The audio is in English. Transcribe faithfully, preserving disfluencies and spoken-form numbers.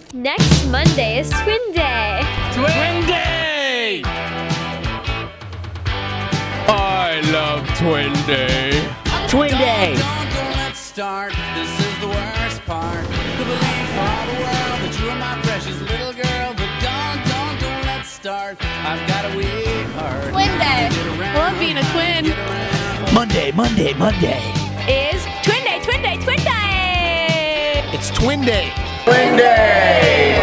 Next Monday is Twin Day. Twin Day! I love Twin Day. Twin Day! Don't, don't, let's start. This is the worst part. To believe for all the world that you are my precious little girl. But don't, don't, don't, let's start. I've got a weak heart. Twin Day. Love being a twin. Monday, Monday, Monday. Is Twin Day, Twin Day, Twin Day! It's Twin Day. Twin Day!